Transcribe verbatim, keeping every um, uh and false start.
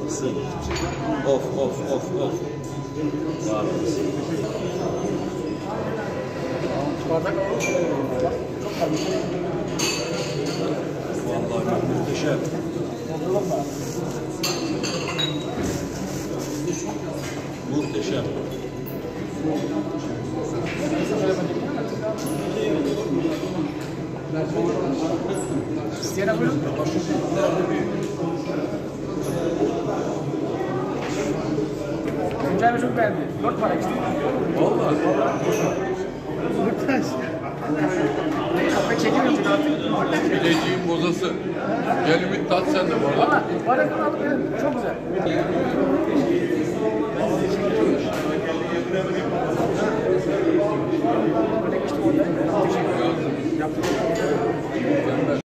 tatlısın. Of of of of. Var mısın? Bardak Vallahi muhteşem. Muhteşem. İsteyene buyurun. Tuncay Bey çok beğendi. Dört para işte. Vallahi. Dört tane işte. Kafayı çekemiyorum çünkü artık. Bileciğin bozası. Gel bir tat sen de bana. Valla bardakını alıp verin. Çok güzel. Böyle geçtim orada. Teşekkür ederim. Yaptım.